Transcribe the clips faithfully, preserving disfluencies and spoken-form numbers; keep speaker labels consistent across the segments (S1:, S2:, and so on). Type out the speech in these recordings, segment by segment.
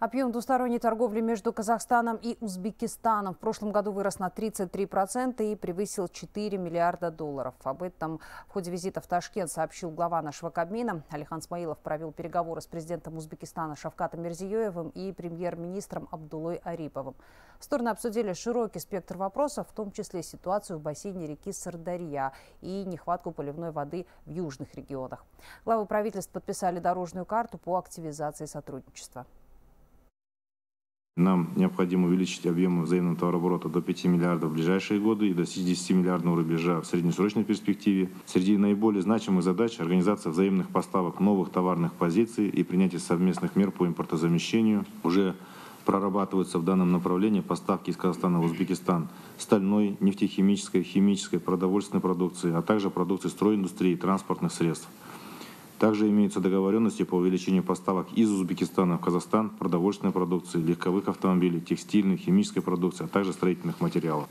S1: Объем двусторонней торговли между Казахстаном и Узбекистаном в прошлом году вырос на тридцать три процента и превысил четыре миллиарда долларов. Об этом в ходе визита в Ташкент сообщил глава нашего Кабмина. Алихан Смаилов провел переговоры с президентом Узбекистана Шавкатом Мирзиёевым и премьер-министром Абдулой Ариповым. Стороны обсудили широкий спектр вопросов, в том числе ситуацию в бассейне реки Сырдарья и нехватку поливной воды в южных регионах. Главы правительств подписали дорожную карту по активизации сотрудничества.
S2: Нам необходимо увеличить объемы взаимного товарооборота до пяти миллиардов в ближайшие годы и достичь десятимиллиардного рубежа в среднесрочной перспективе. Среди наиболее значимых задач – организация взаимных поставок новых товарных позиций и принятие совместных мер по импортозамещению. Уже прорабатываются в данном направлении поставки из Казахстана в Узбекистан стальной, нефтехимической, химической, продовольственной продукции, а также продукции стройиндустрии и транспортных средств. Также имеются договоренности по увеличению поставок из Узбекистана в Казахстан продовольственной продукции, легковых автомобилей, текстильной, химической продукции, а также строительных материалов.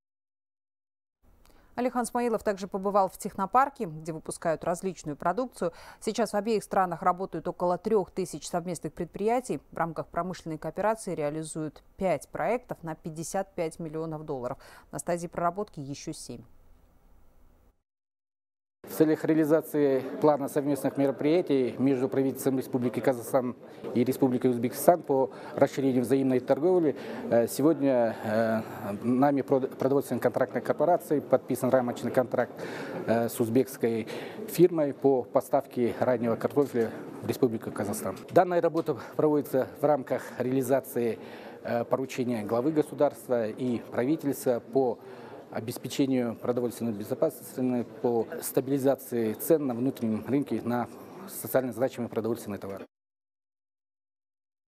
S1: Алихан Смаилов также побывал в технопарке, где выпускают различную продукцию. Сейчас в обеих странах работают около трех тысяч совместных предприятий. В рамках промышленной кооперации реализуют пять проектов на пятьдесят пять миллионов долларов. На стадии проработки еще семь.
S3: В целях реализации плана совместных мероприятий между правительством Республики Казахстан и Республикой Узбекистан по расширению взаимной торговли сегодня нами продовольственной контрактной корпорацией подписан рамочный контракт с узбекской фирмой по поставке раннего картофеля в Республику Казахстан. Данная работа проводится в рамках реализации поручения главы государства и правительства по обеспечению продовольственной безопасности, по стабилизации цен на внутреннем рынке на социально значимые продовольственные товары.